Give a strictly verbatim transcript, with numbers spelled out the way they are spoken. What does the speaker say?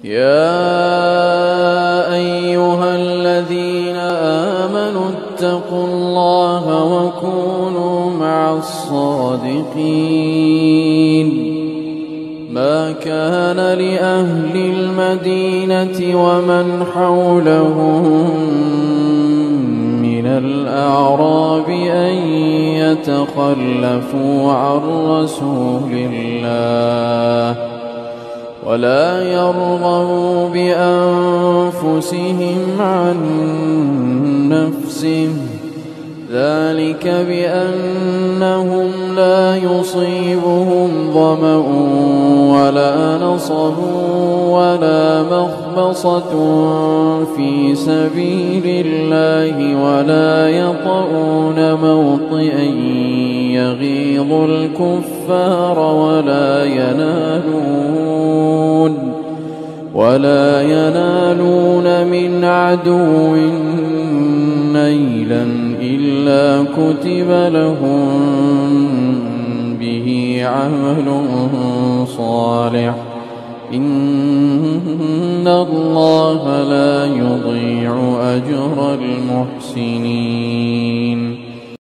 يا أيها الذين آمنوا اتقوا الله وكونوا مع الصادقين. ما كان لأهل المدينة ومن حولهم من الأعراب أن يتخلفوا عن رسول الله ولا يرغبوا بأنفسهم عن نفسه، ذلك بأنهم لا يصيبهم ظمأ ولا نصب ولا مخمصة في سبيل الله ولا يطؤون موطئا يغيظ الكفار ولا ينالون ولا ينالون من عدو نيلا إلا كتب لهم به عمل صالح، إن الله لا يضيع أجر المحسنين.